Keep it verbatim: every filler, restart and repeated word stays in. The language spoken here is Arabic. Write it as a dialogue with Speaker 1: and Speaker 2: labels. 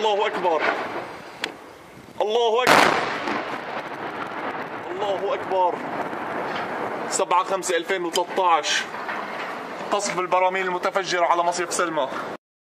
Speaker 1: الله أكبر، الله أكبر، الله أكبر. سبعة خمسة ألفين وثلاثة عشر قصف البراميل المتفجرة على مصيف سلمى.